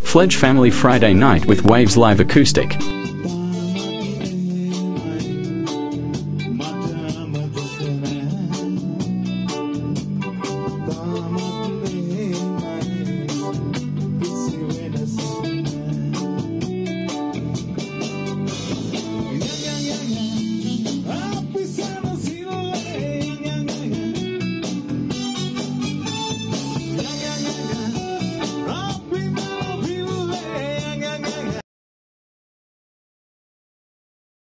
Fledge Family Friday Night with Waves Live Acoustic.